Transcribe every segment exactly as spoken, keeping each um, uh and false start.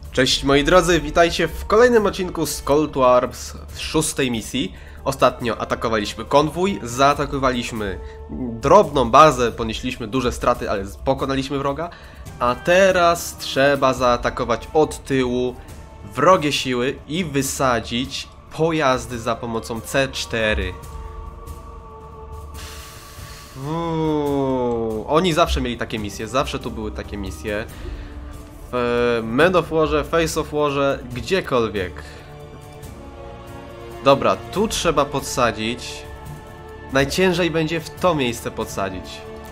Cześć moi drodzy, witajcie w kolejnym odcinku z Call to Arms w szóstej misji. Ostatnio atakowaliśmy konwój, zaatakowaliśmy drobną bazę, ponieśliśmy duże straty, ale pokonaliśmy wroga. A teraz trzeba zaatakować od tyłu wrogie siły i wysadzić pojazdy za pomocą C cztery. Uuu, oni zawsze mieli takie misje, zawsze tu były takie misje. W Man of Warze, Face of Warze, gdziekolwiek. Dobra, tu trzeba podsadzić. Najciężej będzie w to miejsce podsadzić.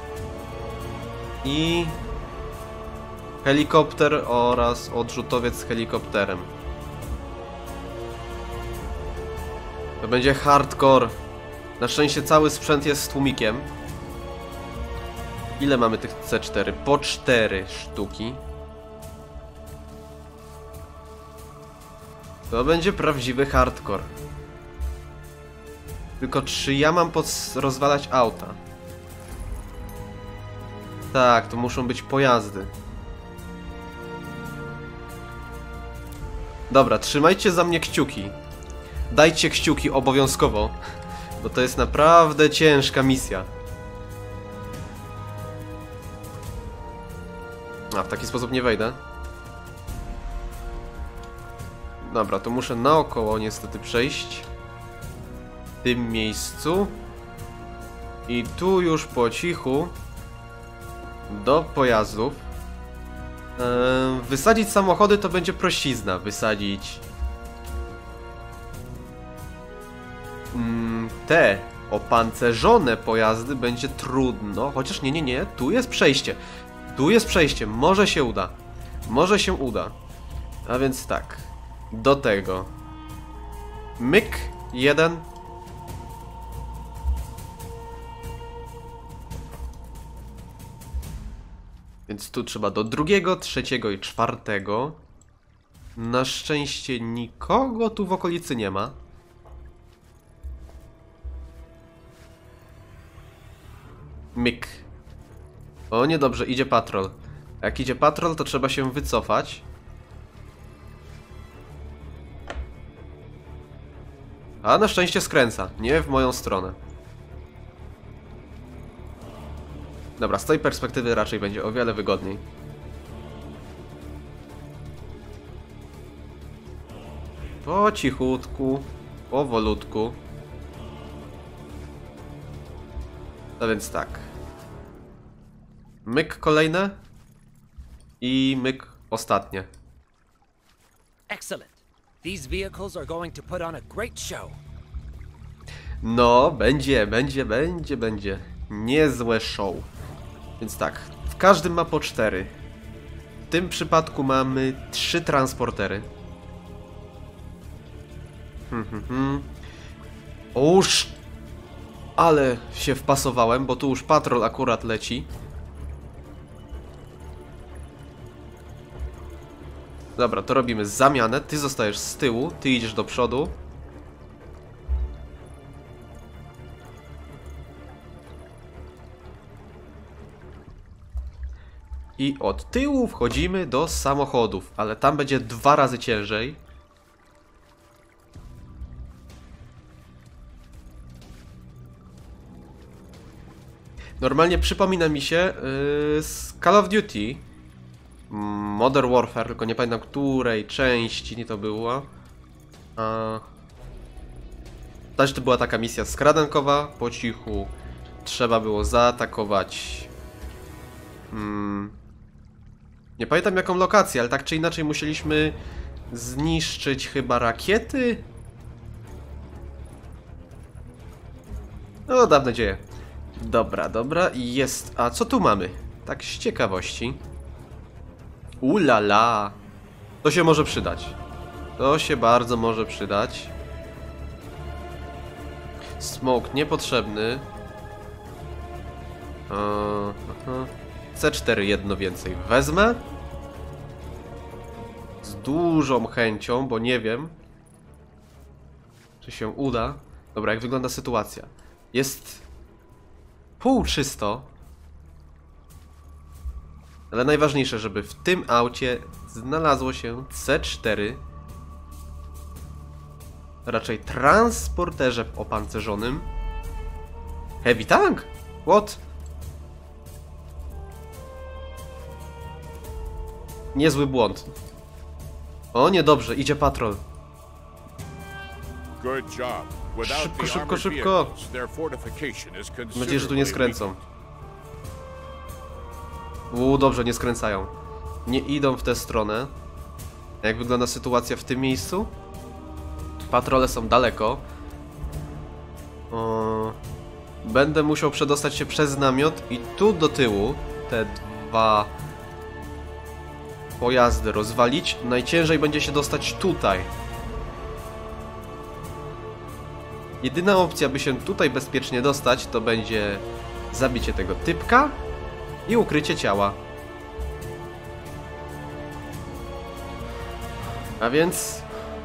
I helikopter oraz odrzutowiec z helikopterem. To będzie hardcore. Na szczęście cały sprzęt jest z tłumikiem. Ile mamy tych C cztery? Po cztery sztuki. To będzie prawdziwy hardcore. Tylko czy ja mam rozwalać auta? Tak, to muszą być pojazdy. Dobra, trzymajcie za mnie kciuki. Dajcie kciuki obowiązkowo, bo to jest naprawdę ciężka misja. A, w taki sposób nie wejdę. Dobra, to muszę naokoło niestety przejść. W tym miejscu. I tu już po cichu do pojazdów. Eee, wysadzić samochody to będzie prościzna. Wysadzić mm, te opancerzone pojazdy będzie trudno. Chociaż nie, nie, nie. Tu jest przejście. Tu jest przejście. Może się uda. Może się uda. A więc tak. Do tego myk jeden. Więc tu trzeba do drugiego, trzeciego i czwartego. Na szczęście nikogo tu w okolicy nie ma. Myk. O, niedobrze, idzie patrol. Jak idzie patrol, to trzeba się wycofać. A na szczęście skręca, nie w moją stronę. Dobra, z tej perspektywy raczej będzie o wiele wygodniej. Po cichutku, powolutku. No więc tak. Myk kolejne. I myk ostatnie. Excellent. These vehicles are going to put on a great show. No, będzie, będzie, będzie, będzie. Niezłe show. Więc tak, w każdym ma po cztery. W tym przypadku mamy trzy transportery. Hmm, hmm, hmm. Oż, ale się wpasowałem, bo tu już patrol akurat leci. Dobra, to robimy zamianę. Ty zostajesz z tyłu, ty idziesz do przodu. I od tyłu wchodzimy do samochodów, ale tam będzie dwa razy ciężej. Normalnie przypomina mi się yy, z Call of Duty Modern Warfare, tylko nie pamiętam której części to było. A... Też to była taka misja skradankowa, po cichu trzeba było zaatakować. Hmm. Nie pamiętam jaką lokację, ale tak czy inaczej musieliśmy zniszczyć chyba rakiety? No, dawne dzieje. Dobra, dobra, i jest. A co tu mamy? Tak z ciekawości. Ulala! To się może przydać. To się bardzo może przydać. Smoke niepotrzebny. Aha. C cztery jedno więcej wezmę. Z dużą chęcią, bo nie wiem, czy się uda. Dobra, jak wygląda sytuacja? Jest pół czysto. Ale najważniejsze, żeby w tym aucie znalazło się C cztery. Raczej transporterze opancerzonym. Heavy tank? What? Niezły błąd. O, niedobrze, idzie patrol. Szybko, szybko, szybko. Mam nadzieję, że tu nie skręcą. Uuu, dobrze, nie skręcają. Nie idą w tę stronę. Jak wygląda sytuacja w tym miejscu? Patrole są daleko. O, będę musiał przedostać się przez namiot i tu do tyłu te dwa pojazdy rozwalić. Najciężej będzie się dostać tutaj. Jedyna opcja, by się tutaj bezpiecznie dostać, to będzie zabicie tego typka i ukrycie ciała. A więc...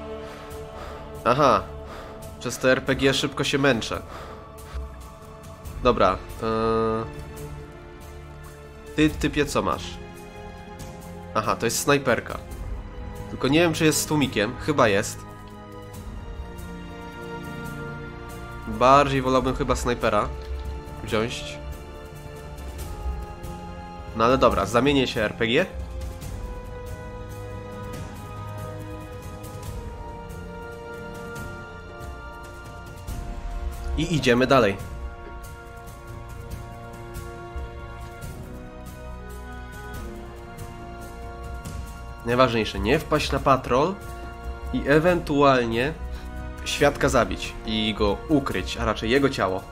Aha. Przez te R P G szybko się męczę. Dobra. Yy... Ty, typie, co masz? Aha, to jest snajperka. Tylko nie wiem, czy jest z tłumikiem. Chyba jest. Bardziej wolałbym chyba snajpera wziąć. No ale dobra, zamienię się R P G. I idziemy dalej. Najważniejsze, nie wpaść na patrol i ewentualnie świadka zabić i go ukryć, a raczej jego ciało.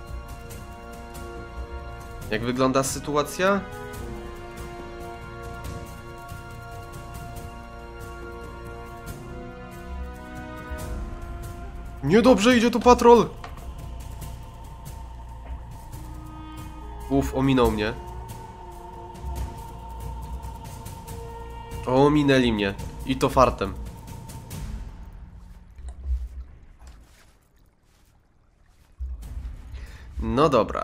Jak wygląda sytuacja? Niedobrze, idzie tu patrol! Uf, ominął mnie. Ominęli mnie. I to fartem. No dobra.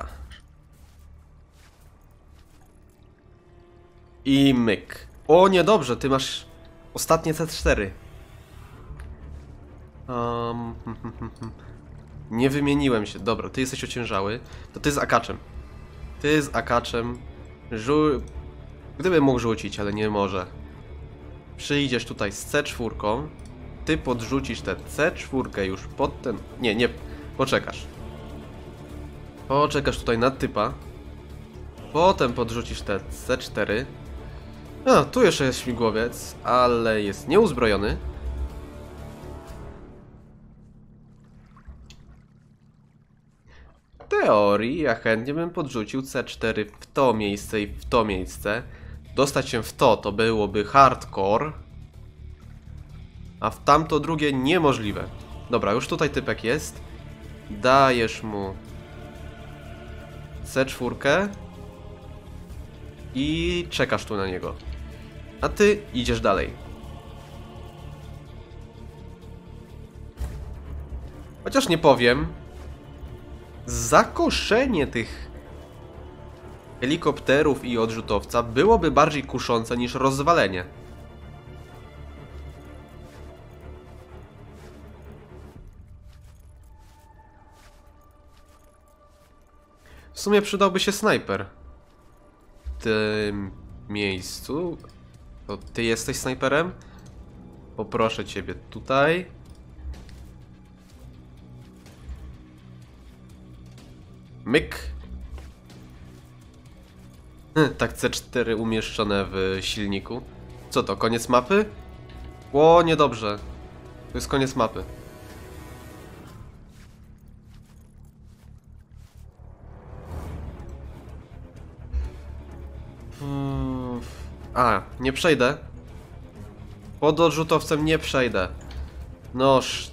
I myk. O, niedobrze, ty masz ostatnie C cztery. Um, nie wymieniłem się. Dobra, ty jesteś ociężały. To ty z akaczem. Ty z akaczem. Żu... Gdybym mógł rzucić, ale nie może. Przyjdziesz tutaj z C cztery. Ty podrzucisz tę C cztery już pod ten... Nie, nie. Poczekasz. Poczekasz tutaj na typa. Potem podrzucisz tę C cztery. A, tu jeszcze jest śmigłowiec, ale jest nieuzbrojony. W teorii ja chętnie bym podrzucił C cztery w to miejsce i w to miejsce. Dostać się w to, to byłoby hardcore. A w tamto drugie niemożliwe. Dobra, już tutaj typek jest. Dajesz mu C cztery i czekasz tu na niego. A ty idziesz dalej. Chociaż nie powiem, zakoszenie tych helikopterów i odrzutowca byłoby bardziej kuszące niż rozwalenie. W sumie przydałby się snajper. W tym miejscu. To ty jesteś snajperem? Poproszę ciebie tutaj. Myk. Tak, C cztery umieszczone w silniku. Co to, koniec mapy? O, niedobrze. To jest koniec mapy. A, nie przejdę. Pod odrzutowcem nie przejdę. Noż.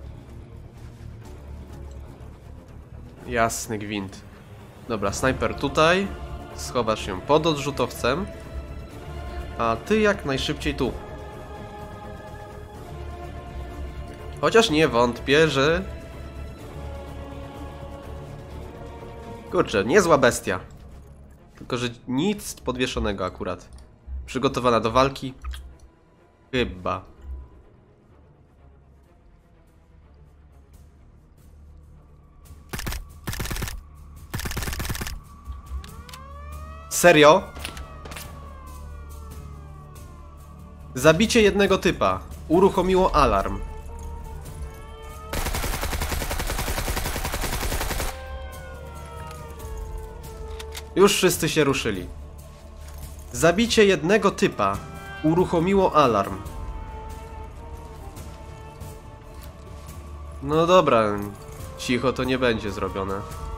Jasny gwint. Dobra, snajper tutaj. Schowasz się pod odrzutowcem. A ty jak najszybciej tu. Chociaż nie wątpię, że... Kurczę, niezła bestia. Tylko że nic podwieszonego akurat. Przygotowana do walki. Chyba. Serio? Zabicie jednego typa uruchomiło alarm. Już wszyscy się ruszyli. Zabicie jednego typa uruchomiło alarm. No dobra, cicho to nie będzie zrobione.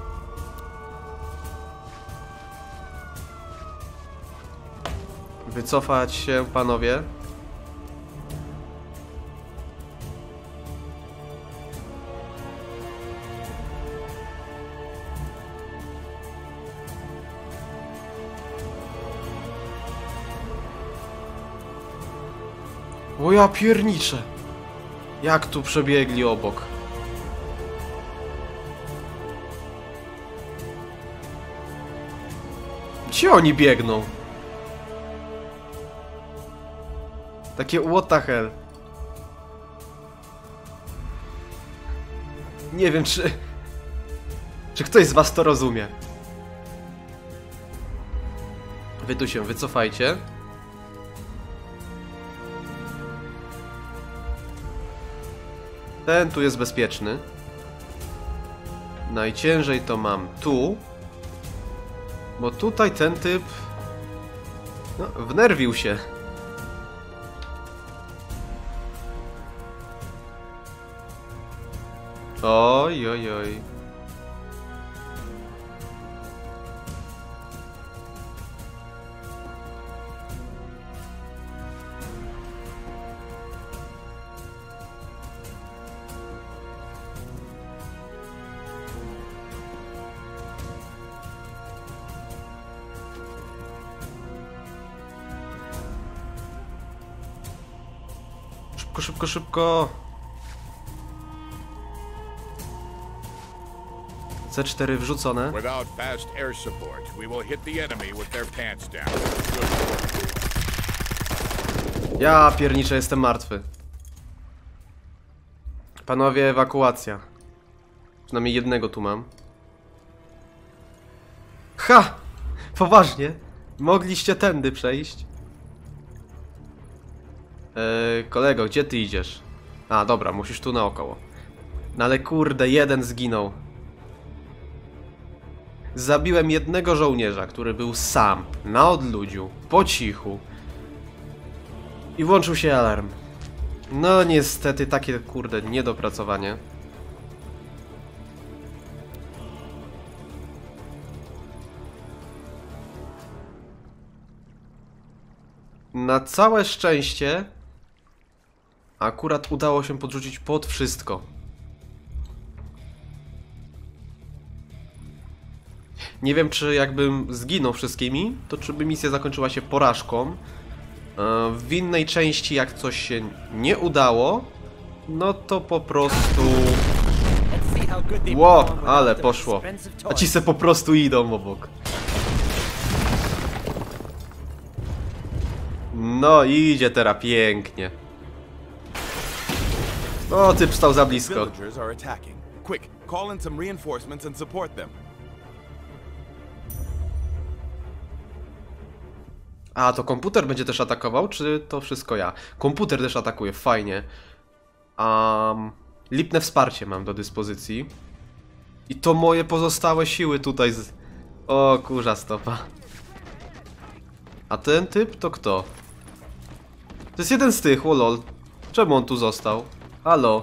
Wycofać się, panowie. O ja pierniczę. Jak tu przebiegli obok. Gdzie oni biegną? Takie what the hell. Nie wiem, czy... Czy ktoś z was to rozumie? Wy tu się wycofajcie. Ten tu jest bezpieczny. Najciężej to mam tu. Bo tutaj ten typ... No, wnerwił się. Oj, oj, oj. Szybko, szybko, szybko. C cztery wrzucone. Without fast air support, we will hit the enemy with their pants down. Ja pierniczę, jestem martwy. Panowie, ewakuacja. Przynajmniej jednego tu mam. Ha! Poważnie? Mogliście tędy przejść? Eee, kolego, gdzie ty idziesz? A, dobra, musisz tu naokoło. No ale kurde, jeden zginął. Zabiłem jednego żołnierza, który był sam, na odludziu, po cichu. I włączył się alarm. No niestety, takie kurde niedopracowanie. Na całe szczęście akurat udało się podrzucić pod wszystko. Nie wiem, czy jakbym zginął wszystkimi, to czy by misja zakończyła się porażką. W innej części, jak coś się nie udało, no to po prostu... Ło, ale poszło. A ci se po prostu idą obok. No idzie teraz pięknie. O, typ stał za blisko. A, to komputer będzie też atakował, czy to wszystko ja? Komputer też atakuje, fajnie. Um, lipne wsparcie mam do dyspozycji. I to moje pozostałe siły tutaj z... O, kurza stopa. A ten typ to kto? To jest jeden z tych, o lol. Czemu on tu został? Halo?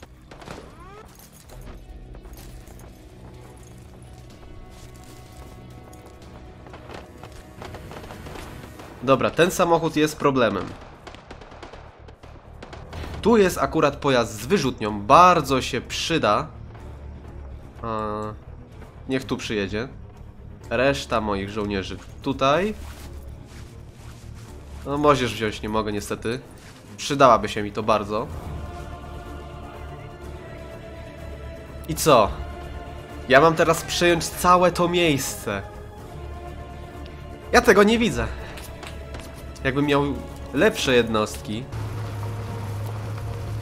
Dobra, ten samochód jest problemem. Tu jest akurat pojazd z wyrzutnią. Bardzo się przyda. Eee, niech tu przyjedzie. Reszta moich żołnierzy tutaj. No możesz wziąć, nie mogę niestety. Przydałaby się mi to bardzo. I co? Ja mam teraz przejąć całe to miejsce. Ja tego nie widzę. Jakbym miał lepsze jednostki,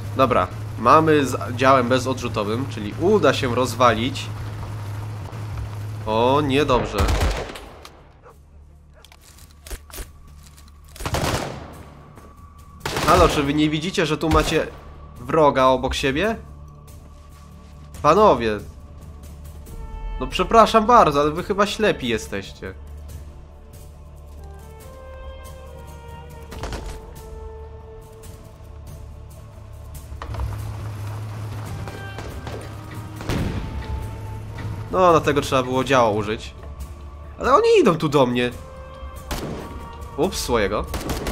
Dobra, mamy z działem bezodrzutowym, czyli uda się rozwalić. O, niedobrze. Halo, czy wy nie widzicie, że tu macie wroga obok siebie? Panowie. No przepraszam bardzo, ale wy chyba ślepi jesteście. No, dlatego trzeba było działa użyć. Ale oni idą tu do mnie. Ups, swojego.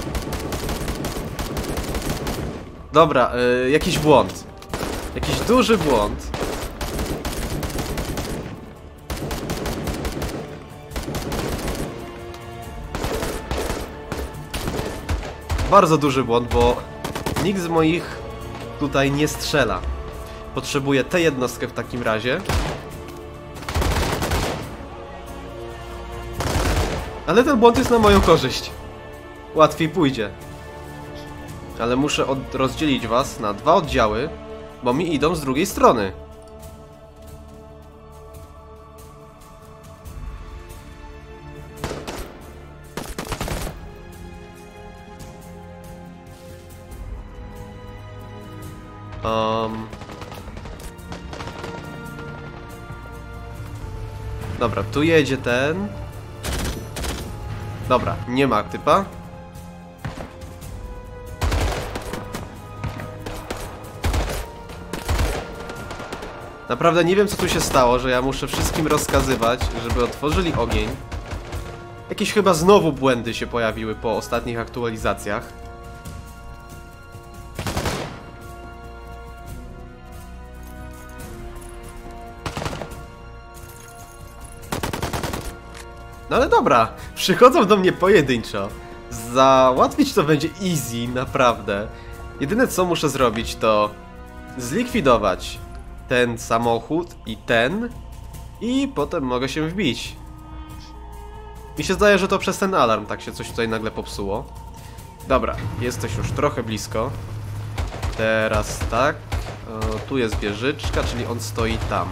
Dobra, yy, jakiś błąd. Jakiś duży błąd. Bardzo duży błąd, bo nikt z moich tutaj nie strzela. Potrzebuję tę jednostkę w takim razie. Ale ten błąd jest na moją korzyść. Łatwiej pójdzie. Ale muszę od rozdzielić was na dwa oddziały, bo mi idą z drugiej strony. Um. Dobra, tu jedzie ten. Dobra, nie ma typa. Naprawdę nie wiem, co tu się stało, że ja muszę wszystkim rozkazywać, żeby otworzyli ogień. Jakieś chyba znowu błędy się pojawiły po ostatnich aktualizacjach. No ale dobra, przychodzą do mnie pojedynczo. Załatwić to będzie easy, naprawdę. Jedyne co muszę zrobić to zlikwidować ten samochód i ten i potem mogę się wbić. Mi się zdaje, że to przez ten alarm tak się coś tutaj nagle popsuło. Dobra, jesteś już trochę blisko. Teraz tak. O, tu jest wieżyczka, czyli on stoi tam.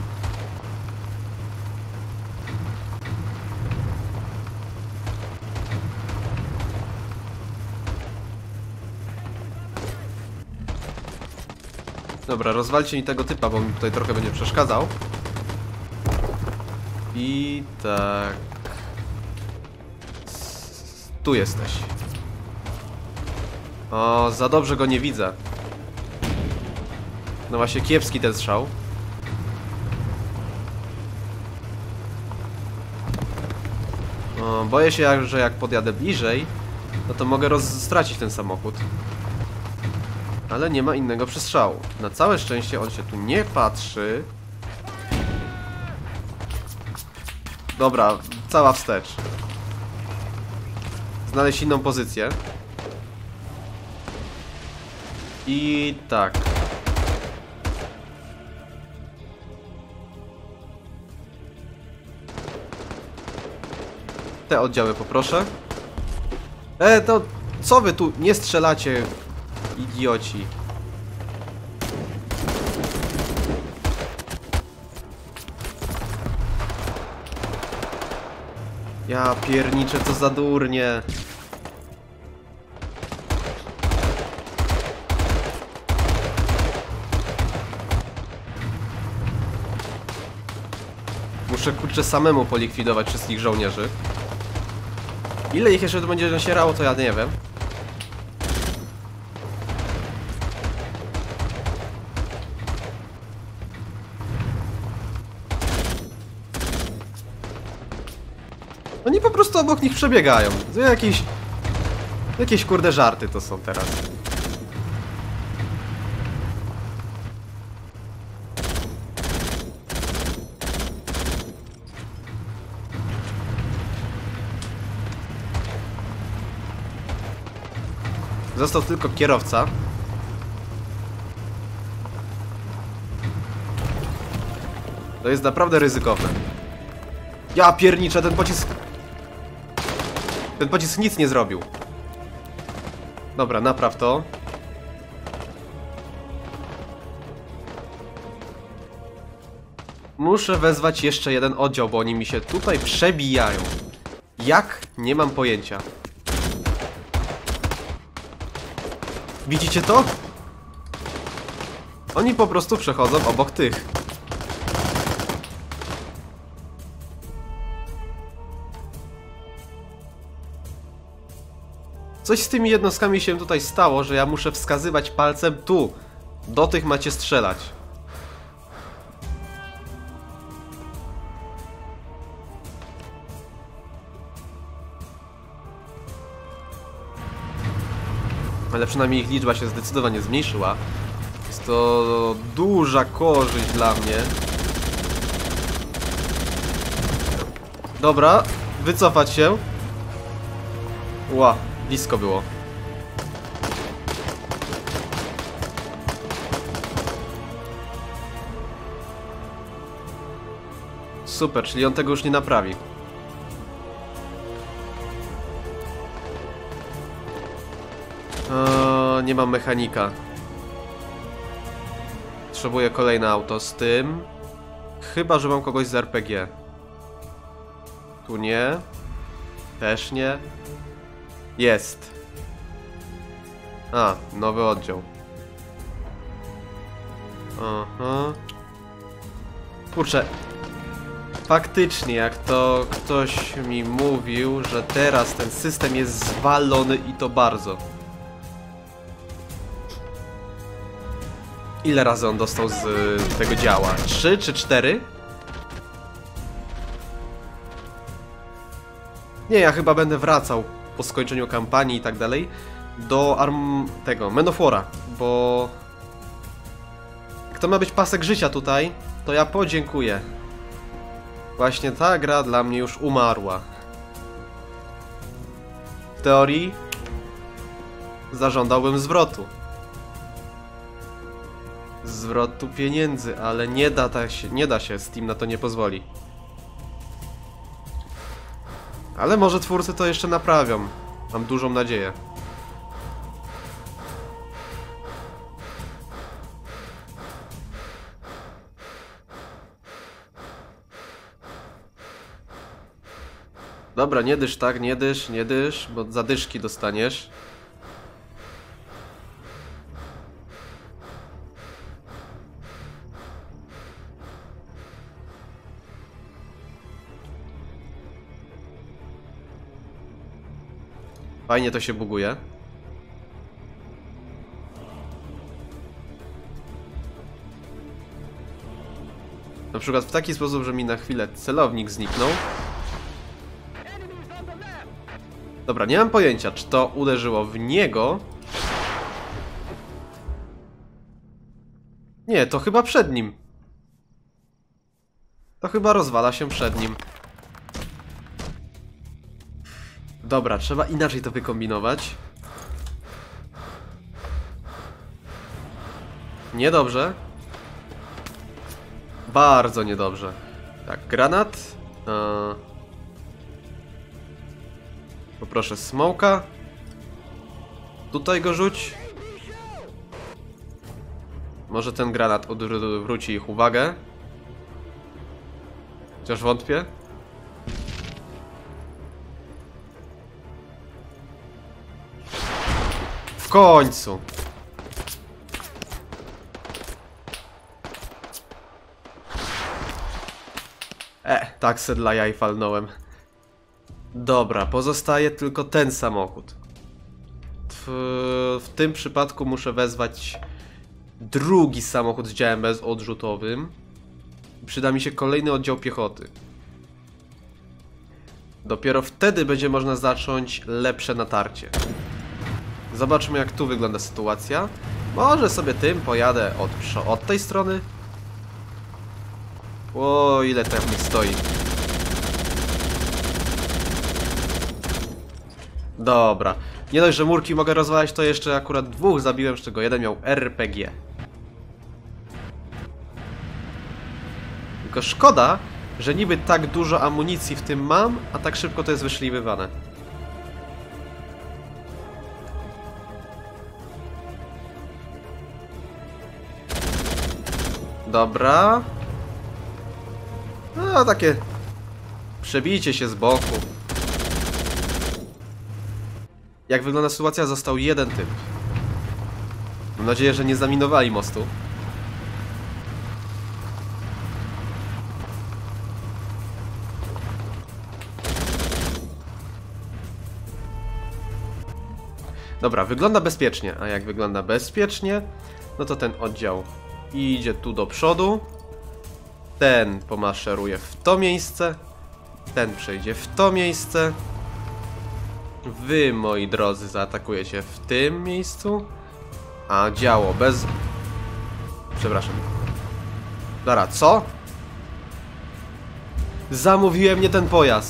Dobra, rozwalcie mi tego typa, bo mi tutaj trochę będzie przeszkadzał. I tak... Tu jesteś. O, za dobrze go nie widzę. No właśnie, kiepski ten strzał. O, boję się, że jak podjadę bliżej, no to mogę roz stracić ten samochód. Ale nie ma innego przestrzału. Na całe szczęście on się tu nie patrzy. Dobra, cała wstecz. Znaleźć inną pozycję. I tak. Te oddziały poproszę. E, to co wy tu nie strzelacie? Idioci. Ja pierniczę, co za durnie. Muszę kurczę samemu polikwidować wszystkich żołnierzy. Ile ich jeszcze tu będzie nasierało, to ja nie wiem. Oni po prostu obok nich przebiegają. To jakieś... Jakieś kurde żarty to są teraz. Został tylko kierowca. To jest naprawdę ryzykowne. Ja pierniczę, ten pocisk... Ten pocisk nic nie zrobił. Dobra, napraw to. Muszę wezwać jeszcze jeden oddział, bo oni mi się tutaj przebijają. Jak? Nie mam pojęcia. Widzicie to? Oni po prostu przechodzą obok tych. Coś z tymi jednostkami się tutaj stało, że ja muszę wskazywać palcem tu. Do tych macie strzelać. Ale przynajmniej ich liczba się zdecydowanie zmniejszyła. Jest to duża korzyść dla mnie. Dobra, wycofać się. Ła, blisko było. Super, czyli on tego już nie naprawi. Eee, nie mam mechanika. Potrzebuję kolejne auto z tym. Chyba że mam kogoś z R P G. Tu nie. Też nie. Jest. A, nowy oddział. Aha. Kurczę. Faktycznie, jak to ktoś mi mówił, że teraz ten system jest zwalony i to bardzo. Ile razy on dostał z tego działa? Trzy czy cztery? Nie, ja chyba będę wracał po skończeniu kampanii i tak dalej do arm... tego, Men of War'a, bo... Jak to ma być pasek życia tutaj, to ja podziękuję. Właśnie ta gra dla mnie już umarła. W teorii zażądałbym zwrotu. Zwrotu pieniędzy, ale nie da, ta się, nie da się, Steam na to nie pozwoli. Ale może twórcy to jeszcze naprawią. Mam dużą nadzieję. Dobra, nie dysz tak, nie dysz, nie dysz, bo zadyszki dostaniesz. Fajnie to się buguje. Na przykład w taki sposób, że mi na chwilę celownik zniknął. Dobra, nie mam pojęcia, czy to uderzyło w niego. Nie, to chyba przed nim. To chyba rozwala się przed nim. Dobra, trzeba inaczej to wykombinować. Niedobrze. Bardzo niedobrze. Tak, granat. Eee... Poproszę smoka. Tutaj go rzuć. Może ten granat odwróci ich uwagę. Chociaż wątpię. W końcu. E, tak se dla jaj falnąłem. Dobra, pozostaje tylko ten samochód. W, w tym przypadku muszę wezwać drugi samochód z działem bezodrzutowym. Przyda mi się kolejny oddział piechoty. Dopiero wtedy będzie można zacząć lepsze natarcie. Zobaczmy, jak tu wygląda sytuacja. Może sobie tym pojadę od, od tej strony. O, ile technik stoi. Dobra. Nie dość, że murki mogę rozwalać, to jeszcze akurat dwóch zabiłem, z czego jeden miał R P G. Tylko szkoda, że niby tak dużo amunicji w tym mam, a tak szybko to jest wyszliwywane. Dobra. No, takie przebicie się z boku. Jak wygląda sytuacja? Został jeden typ. Mam nadzieję, że nie zaminowali mostu. Dobra, wygląda bezpiecznie. A jak wygląda bezpiecznie, no to ten oddział idzie tu do przodu. Ten pomaszeruje w to miejsce. Ten przejdzie w to miejsce. Wy, moi drodzy, zaatakujecie w tym miejscu. A działo bez... Przepraszam. Dobra, co? Zamówiłem nie ten pojazd.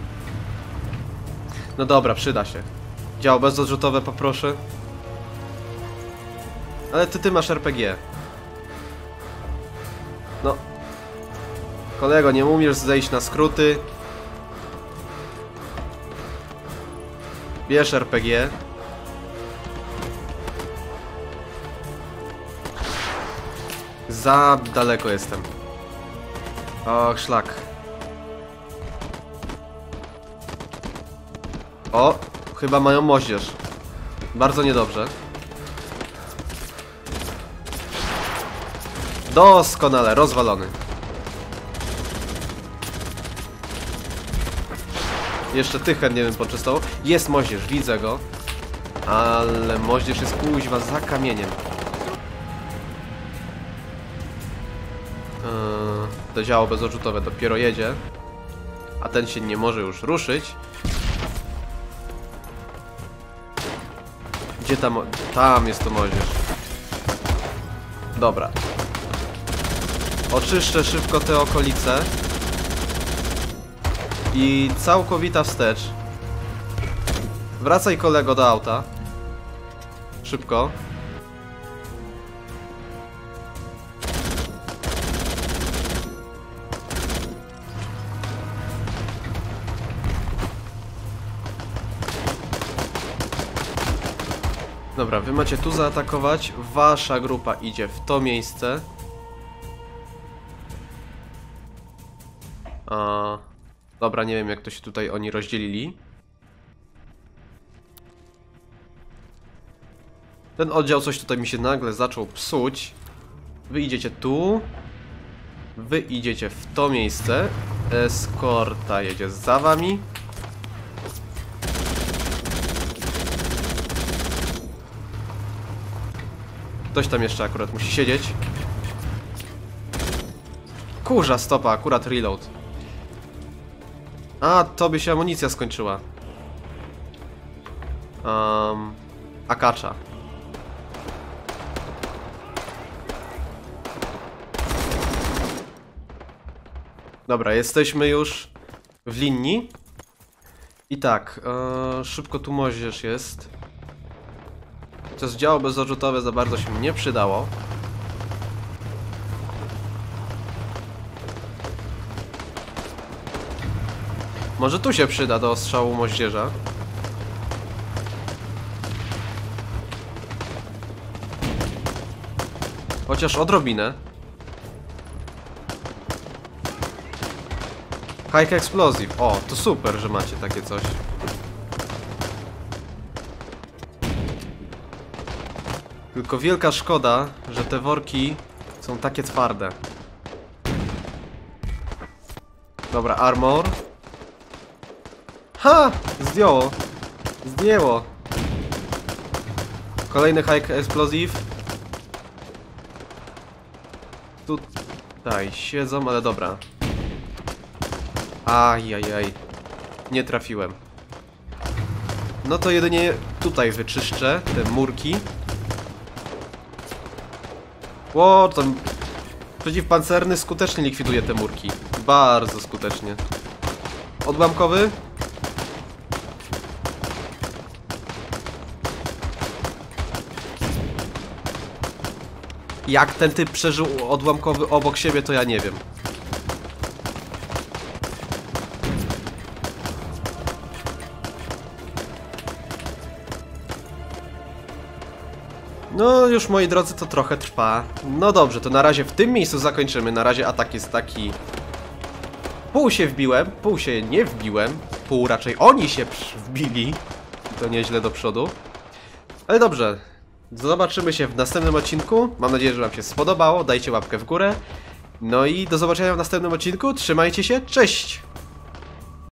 No dobra, przyda się. Działo bezodrzutowe poproszę. Ale ty, ty masz er pe gie. No. Kolego, nie umiesz zejść na skróty. Bierz er pe gie. Za daleko jestem. Och, szlak. O, chyba mają moździerz. Bardzo niedobrze. Doskonale, rozwalony. Jeszcze tych chętnie bym poczystał. Jest moździerz, widzę go. Ale moździerz jest kuźwa za kamieniem. Eee, to działo bezodrzutowe dopiero jedzie. A ten się nie może już ruszyć. Gdzie tam? Tam jest to moździerz. Dobra. Oczyszczę szybko te okolice. I całkowita wstecz. Wracaj, kolego, do auta. Szybko. Dobra, wy macie tu zaatakować. Wasza grupa idzie w to miejsce. A... Dobra, nie wiem, jak to się tutaj oni rozdzielili. Ten oddział coś tutaj mi się nagle zaczął psuć. Wy idziecie tu. Wy idziecie w to miejsce. Eskorta jedzie za wami. Ktoś tam jeszcze akurat musi siedzieć. Kurza stopa, akurat reload. A, tobie się amunicja skończyła. Um, Akacza. Dobra, jesteśmy już w linii. I tak, e, szybko tu moździerz jest. Chociaż działo bezodrzutowe za bardzo się nie przydało. Może tu się przyda do ostrzału moździerza. Chociaż odrobinę. High Explosive. O, to super, że macie takie coś. Tylko wielka szkoda, że te worki są takie twarde. Dobra, armor. Ha! Zdjęło. Zdjęło. Kolejny High Explosive. Tutaj siedzą, ale dobra. Ajajaj. Nie trafiłem. No to jedynie tutaj wyczyszczę te murki. Ło, tam przeciwpancerny skutecznie likwiduje te murki. Bardzo skutecznie. Odłamkowy. Jak ten typ przeżył odłamkowy obok siebie, to ja nie wiem. No już, moi drodzy, to trochę trwa. No dobrze, to na razie w tym miejscu zakończymy. Na razie atak jest taki pół się wbiłem, pół się nie wbiłem, pół raczej oni się wbili. I to nieźle do przodu. Ale dobrze, zobaczymy się w następnym odcinku. Mam nadzieję, że wam się spodobało. Dajcie łapkę w górę. No i do zobaczenia w następnym odcinku. Trzymajcie się, cześć!